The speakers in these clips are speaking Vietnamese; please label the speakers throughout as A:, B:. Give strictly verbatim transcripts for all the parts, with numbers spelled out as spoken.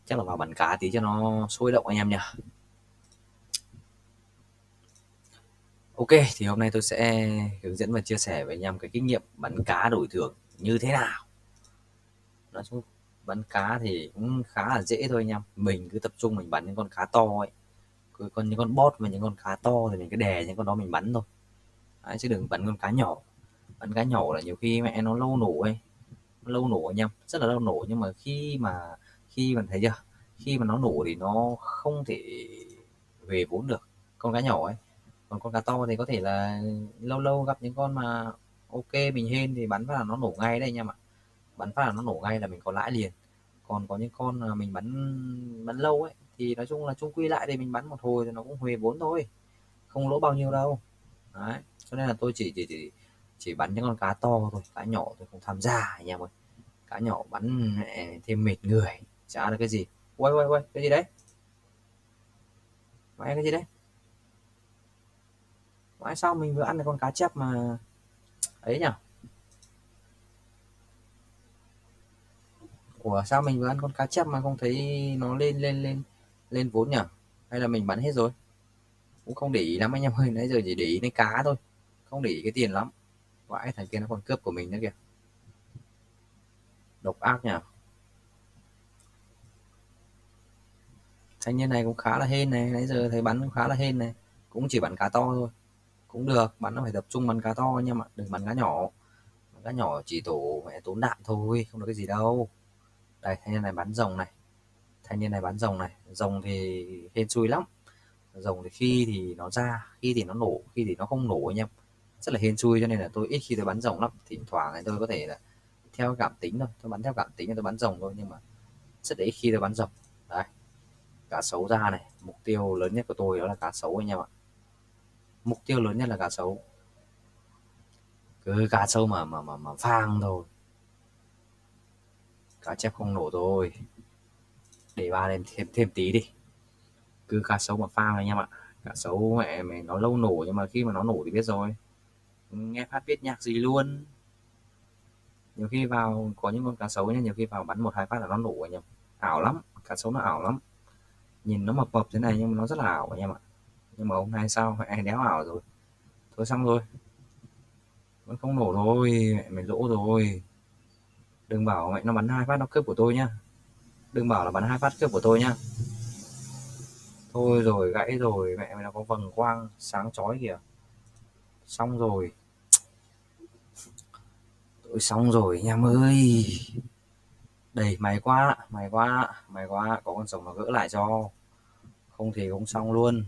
A: Chắc là vào bắn cá tí cho nó sôi động anh em nhỉ. Ok, thì hôm nay tôi sẽ hướng dẫn và chia sẻ với anh em cái kinh nghiệm bắn cá đổi thưởng như thế nào. Nói chung bắn cá thì cũng khá là dễ thôi anh em. Mình cứ tập trung mình bắn những con cá to ấy. Cứ con những con bót và những con cá to thì mình cứ đè những con đó mình bắn thôi. Đấy, chứ đừng bắn con cá nhỏ. Bắn cá nhỏ là nhiều khi mẹ nó lâu nổ ấy, nó lâu nổ anh em, rất là lâu nổ, nhưng mà khi mà khi mà thấy chưa? Khi mà nó nổ thì nó không thể về vốn được. Con cá nhỏ ấy, còn con cá to thì có thể là lâu lâu gặp những con mà ok mình hên thì bắn phát là nó nổ ngay đấy anh em ạ. Bắn phát là nó nổ ngay là mình có lãi liền. Còn có những con mà mình bắn bắn lâu ấy thì nói chung là chung quy lại thì mình bắn một hồi thì nó cũng huề vốn thôi, không lỗ bao nhiêu đâu. Đấy, cho nên là tôi chỉ chỉ chỉ, chỉ bắn những con cá to thôi, cá nhỏ tôi không tham gia anh em ơi. Cá nhỏ bắn mẹ thêm mệt người, chả được cái gì. Quay quay quay, cái gì đấy? Mẹ cái gì đấy? Mãi sao mình vừa ăn được con cá chép mà ấy nhỉ? Ủa sao mình vừa ăn con cá chép mà không thấy nó lên lên lên lên vốn nhỉ? Hay là mình bắn hết rồi? Cũng không để ý lắm anh em ơi, nãy giờ chỉ để ý đến cá thôi, không để ý cái tiền lắm. Vãi, thằng kia nó còn cướp của mình nữa kìa. Độc ác nhỉ. Thanh niên này cũng khá là hên này, nãy giờ thấy bắn cũng khá là hên này. Cũng chỉ bắn cá to thôi. Cũng được, bắn nó phải tập trung bắn cá to anh em ạ, đừng bắn cá nhỏ. Bắn cá nhỏ chỉ tổ mẹ tốn đạn thôi, không được cái gì đâu. Đây, thanh niên này bắn rồng này. Thanh niên này bắn rồng này. Rồng thì hên xui lắm. Rồng thì khi thì nó ra, khi thì nó nổ, khi thì nó không nổ anh em. Rất là hên xui cho nên là tôi ít khi tôi bắn rồng lắm. Thỉnh thoảng thì tôi có thể là theo cảm tính thôi, tôi bắn theo cảm tính tôi bắn rồng thôi, nhưng mà rất là ít khi tôi bắn rồng. Đây, cá sấu ra này, mục tiêu lớn nhất của tôi đó là cá sấu anh em ạ. Mục tiêu lớn nhất là cá sấu. Cứ cá sấu mà mà mà mà phang thôi. Cá chép không nổ thôi. Để ba lên thêm thêm tí đi. Cứ cá sấu mà phang anh em ạ. Cá sấu mẹ mày nó lâu nổ, nhưng mà khi mà nó nổ thì biết rồi. Nghe phát biết nhạc gì luôn. Nhiều khi vào có những con cá sấu nhá, nhiều khi vào bắn một hai phát là nó nổ anh em. Ảo lắm, cá sấu nó ảo lắm. Nhìn nó mập mập thế này nhưng mà nó rất là ảo anh em ạ. Nhưng mà hôm nay sao mẹ đéo ảo rồi. Thôi xong rồi. Vẫn không nổ thôi, mẹ mày lỗ rồi. Đừng bảo mẹ nó bắn hai phát nó cướp của tôi nhá. Đừng bảo là bắn hai phát cướp của tôi nhá. Thôi rồi, gãy rồi, mẹ mày nó có vầng quang sáng chói kìa. Xong rồi. Tôi xong rồi anh em ơi. Đây, may quá, may quá, may quá, có con rồng nó gỡ lại cho. Không thì cũng xong luôn.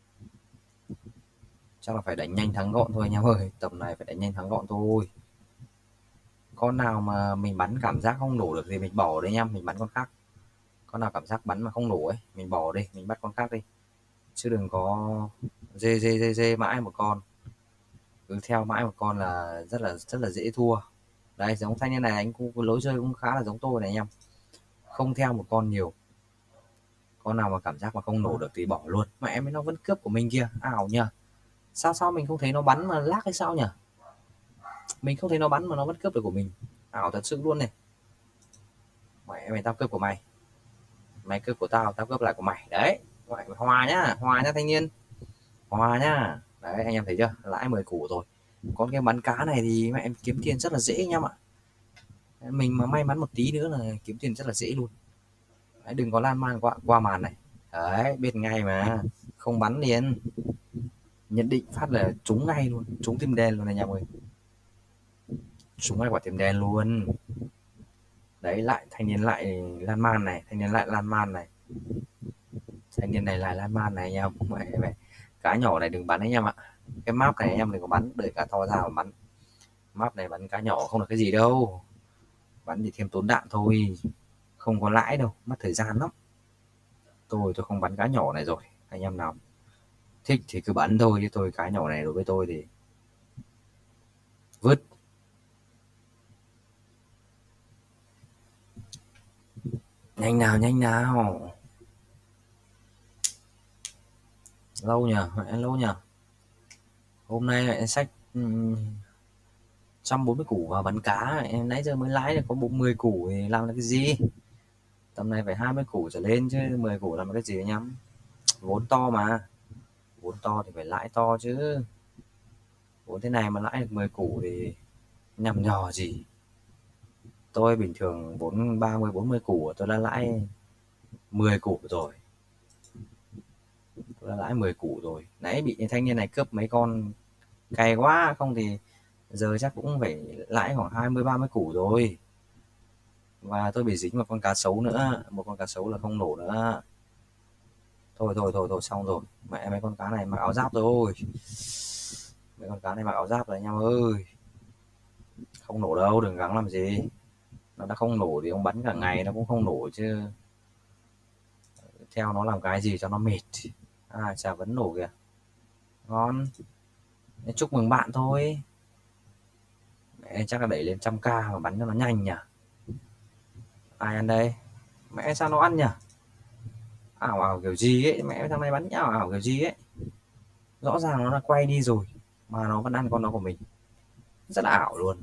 A: Chắc là phải đánh nhanh thắng gọn thôi anh em ơi. Tầm này phải đánh nhanh thắng gọn thôi. Con nào mà mình bắn cảm giác không nổ được thì mình bỏ đấy anh em, mình bắn con khác. Con nào cảm giác bắn mà không nổ ấy, mình bỏ đi, mình bắt con khác đi. Chứ đừng có dê dê dê dê mãi một con. Cứ theo mãi một con là rất là rất là dễ thua. Đây, giống thanh niên này anh cũng lối chơi cũng khá là giống tôi này anh em. Không theo một con nhiều. Con nào mà cảm giác mà không nổ được thì bỏ luôn. Mà em ấy nó vẫn cướp của mình kia, ảo nhờ. Sao sao mình không thấy nó bắn mà lag hay sao nhỉ? Mình không thấy nó bắn mà nó vẫn cướp được của mình. Ảo thật sự luôn này. Mẹ mày tao cướp của mày. Mày cướp của tao, tao cướp lại của mày. Đấy. Mày hòa nhá, hòa nhá thanh niên. Hòa nhá. Đấy anh em thấy chưa? Lãi mười củ rồi. Con cái bắn cá này thì mẹ em kiếm tiền rất là dễ anh em ạ. Mình mà may mắn một tí nữa là kiếm tiền rất là dễ luôn. Đấy, đừng có lan man qua, qua màn này. Đấy, biết ngay mà. Không bắn liền. Nhận định phát là trúng ngay luôn, trúng tim đen luôn anh em ơi. Trúng ngay quả tim đen luôn. Đấy, lại thanh niên lại lan man này, thanh niên lại lan man này. Thanh niên này lại lan man này anh em. Mẹ mẹ. Cá nhỏ này đừng bắn anh em ạ. Cái map này anh em đừng có bắn, đợi cá to ra mà bắn. Map này bắn cá nhỏ không được cái gì đâu. Bắn thì thêm tốn đạn thôi. Không có lãi đâu, mất thời gian lắm. Tôi tôi không bắn cá nhỏ này rồi. Anh em nào thích thì cứ bắn thôi, chứ tôi cá nhỏ này đối với tôi thì vứt. Nhanh nào, nhanh nào. Lâu nhờ, mẹ lâu nhờ. Hôm nay lại sách um, một trăm bốn mươi củ vào bắn cá, em nãy giờ mới lái được có bộ mười củ thì làm được cái gì. Tầm này phải hai mươi củ trở lên chứ mười củ làm cái gì anh em. Vốn to mà, vốn to thì phải lãi to chứ. Vốn thế này mà lãi được mười củ thì nhằm nhò gì. Tôi bình thường vốn ba mươi bốn mươi củ tôi đã lãi mười củ rồi. Tôi đã lãi mười củ rồi. Nãy bị thanh niên này cướp mấy con cay quá, không thì giờ chắc cũng phải lãi khoảng hai mươi ba mươi củ rồi. Và tôi bị dính một con cá sấu nữa, một con cá sấu là không nổ nữa. Thôi thôi thôi thôi xong rồi. Mẹ mấy con cá này mặc áo giáp rồi. Mấy con cá này mặc áo giáp rồi anh em ơi. Không nổ đâu, đừng gắng làm gì. Nó đã không nổ thì ông bắn cả ngày nó cũng không nổ chứ. Theo nó làm cái gì cho nó mệt. À chả vẫn nổ kìa. Ngon. Chúc mừng bạn thôi. Mẹ chắc là đẩy lên trăm k mà bắn cho nó nhanh nhỉ. Ai ăn đây? Mẹ sao nó ăn nhỉ? Ảo ảo kiểu gì ấy, mẹ thằng này bắn ảo ảo kiểu gì ấy. Rõ ràng nó đã quay đi rồi mà nó vẫn ăn con đó của mình. Rất là ảo luôn.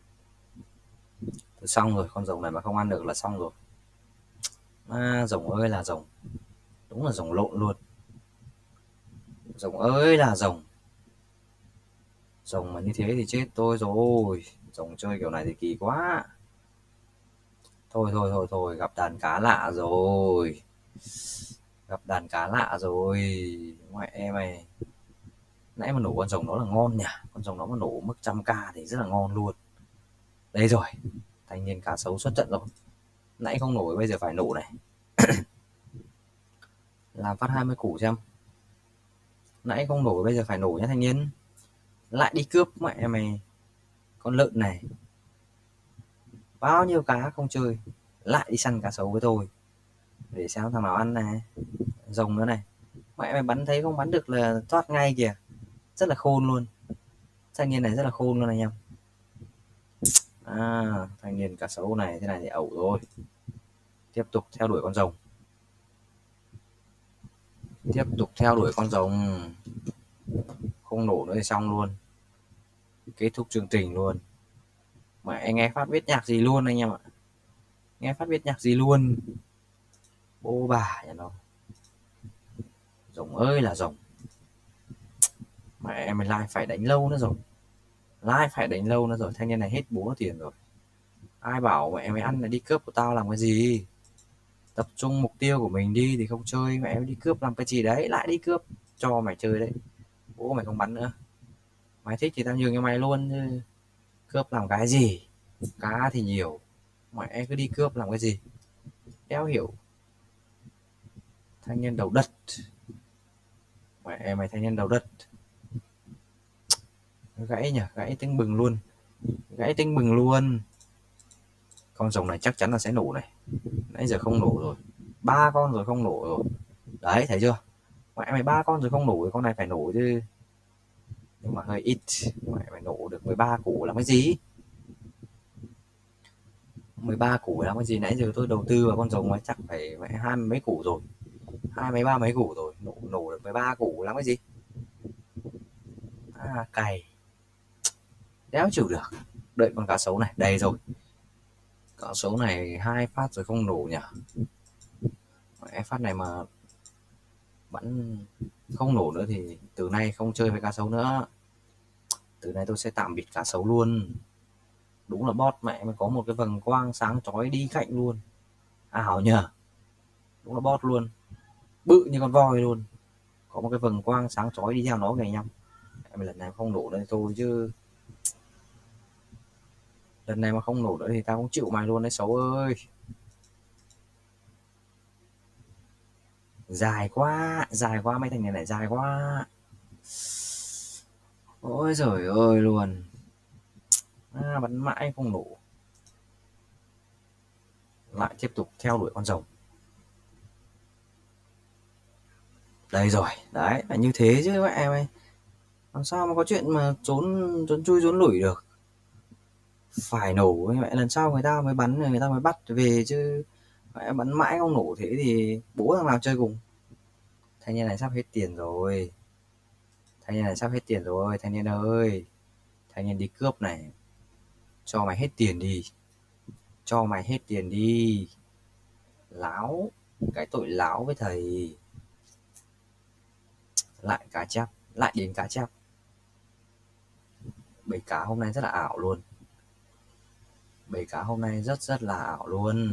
A: Thôi xong rồi, con rồng này mà không ăn được là xong rồi. À, rồng ơi là rồng. Đúng là rồng lộn luôn. Rồng ơi là rồng. Rồng mà như thế thì chết tôi rồi. Rồng chơi kiểu này thì kỳ quá. Thôi thôi thôi thôi, gặp đàn cá lạ rồi. Gặp đàn cá lạ rồi. Mẹ mày. Nãy mà nổ con rồng đó là ngon nhỉ. Con rồng đó mà nổ mức trăm k thì rất là ngon luôn. Đây rồi. Thanh niên cá sấu xuất trận rồi. Nãy không nổi bây giờ phải nổ này. Làm phát hai mươi củ xem. Nãy không nổi bây giờ phải nổ nhá thanh niên. Lại đi cướp mẹ mày. Con lợn này. Bao nhiêu cá không chơi. Lại đi săn cá sấu với tôi. Để xem thằng nào ăn này. Rồng nữa này. Mẹ mày bắn thấy không bắn được là thoát ngay kìa. Rất là khôn luôn. Thanh niên này rất là khôn luôn anh em. À, thanh niên cá sấu này thế này thì ẩu rồi. Tiếp tục theo đuổi con rồng. Tiếp tục theo đuổi con rồng. Không nổ nữa thì xong luôn. Kết thúc chương trình luôn. Mà anh nghe phát biết nhạc gì luôn anh em ạ. Nghe phát biết nhạc gì luôn. Bố bà nhà nó. Rồng ơi là rồng. Mẹ mày like phải đánh lâu nữa rồi. Like phải đánh lâu nữa rồi. Thanh niên này hết bố tiền rồi. Ai bảo mẹ mày ăn là đi cướp của tao làm cái gì. Tập trung mục tiêu của mình đi thì không chơi. Mẹ mày đi cướp làm cái gì đấy. Lại đi cướp. Cho mày chơi đấy. Bố mày không bắn nữa. Mày thích thì tao nhường cho mày luôn chứ. Cướp làm cái gì. Cá thì nhiều. Mẹ cứ đi cướp làm cái gì. Đéo hiểu. Thanh niên đầu đất. Mẹ mày thanh niên đầu đất. Gãy nhỉ. Gãy tính bừng luôn. Gãy tính bừng luôn. Con rồng này chắc chắn là sẽ nổ này. Nãy giờ không nổ rồi. Ba con rồi không nổ rồi. Đấy thấy chưa. Mẹ mày ba con rồi không nổ thì con này phải nổ chứ. Nhưng mà hơi ít. Mẹ mày nổ được mười ba củ làm cái gì. mười ba củ làm cái gì. Nãy giờ tôi đầu tư vào con rồng ấy chắc phải hai mấy củ rồi. Hai mấy ba mấy củ rồi. Nổ, nổ được mười ba củ làm cái gì. À cày. Đéo chịu được. Đợi con cá sấu này. Đây rồi. Cá sấu này hai phát rồi không nổ nhỉ. Mẹ phát này mà bắn không nổ nữa thì từ nay không chơi với cá sấu nữa. Từ nay tôi sẽ tạm biệt cá sấu luôn. Đúng là bot mẹ mới có một cái vầng quang sáng chói đi cạnh luôn. Ảo nhờ. Đúng là bot luôn. Bự như con voi luôn. Có một cái vầng quang sáng chói đi theo nó kìa anh em. Mẹ lần này không nổ nữa thôi chứ. Lần này mà không nổ nữa thì tao cũng chịu mày luôn đấy xấu ơi. Dài quá. Dài quá mấy thằng này này dài quá. Ôi giời ơi luôn. À, bắn mãi không nổ. Lại tiếp tục theo đuổi con rồng. Đây rồi. Đấy là như thế chứ mẹ mày. Làm sao mà có chuyện mà trốn trốn chui trốn lủi được. Phải nổ mẹ lần sau người ta mới bắn người ta mới bắt về chứ. Mẹ bắn mãi không nổ thế thì bố thằng nào chơi cùng. Thanh niên này sắp hết tiền rồi. Thanh niên này sắp hết tiền rồi. Thanh niên ơi. Thanh niên đi cướp này. Cho mày hết tiền đi. Cho mày hết tiền đi. Láo, cái tội láo với thầy. Lại cá chép, lại đến cá chép. Bầy cá hôm nay rất là ảo luôn. Bầy cá hôm nay rất rất là ảo luôn.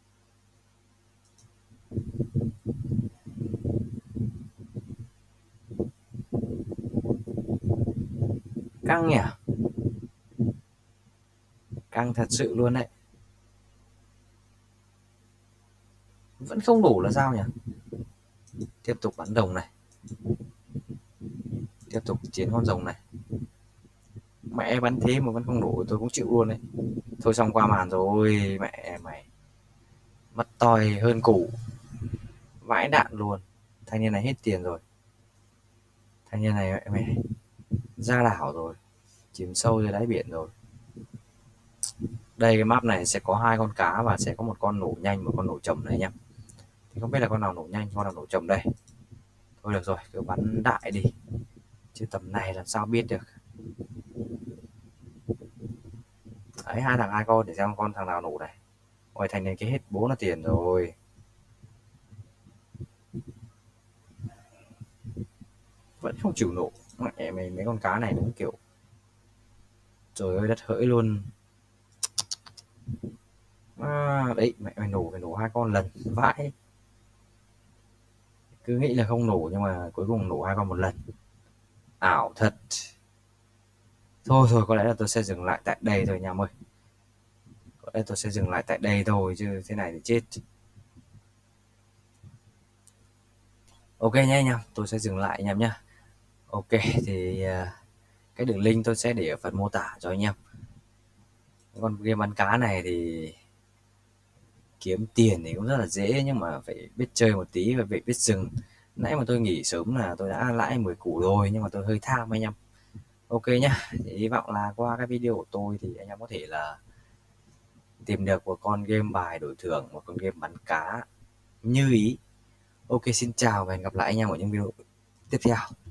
A: Căng nhỉ? Căng thật sự luôn đấy. Vẫn không đủ là sao nhỉ? Tiếp tục bắn rồng này. Tiếp tục chiến con rồng này. Mẹ bắn thế mà vẫn không đủ tôi cũng chịu luôn đấy. Thôi xong qua màn rồi, mẹ mày. Mất toi hơn củ. Vãi đạn luôn. Thanh niên này hết tiền rồi. Thanh niên này mẹ mày ra đảo rồi. Chìm sâu dưới đáy biển rồi. Đây cái map này sẽ có hai con cá và sẽ có một con nổ nhanh, một con nổ chậm này nhá. Thì không biết là con nào nổ nhanh, con nào nổ chậm đây. Thôi được rồi, cứ bắn đại đi. Chứ tầm này làm sao biết được. Đấy, hai thằng hai con để xem con thằng nào nổ này. Ôi thành này cái hết bố là tiền rồi. Vẫn không chịu nổ. Mẹ mày mấy con cá này đúng kiểu. Trời ơi đất hỡi luôn. À, đấy mẹ mày nổ phải nổ hai con lần vãi. Cứ nghĩ là không nổ nhưng mà cuối cùng nổ hai con một lần. Ảo thật. Thôi thôi có lẽ là tôi sẽ dừng lại tại đây thôi nha em ơi. Có lẽ tôi sẽ dừng lại tại đây thôi chứ thế này thì chết. Ok nhé anh em, tôi sẽ dừng lại anh em nhá. Ok thì cái đường link tôi sẽ để ở phần mô tả cho anh em. Con game bắn cá này thì kiếm tiền thì cũng rất là dễ nhưng mà phải biết chơi một tí và phải biết dừng. Nãy mà tôi nghỉ sớm là tôi đã lãi mười củ rồi nhưng mà tôi hơi tham anh em. Ok nhá, thì hy vọng là qua cái video của tôi thì anh em có thể là tìm được một con game bài đổi thưởng, một con game bắn cá như ý. Ok xin chào và hẹn gặp lại anh em ở những video tiếp theo.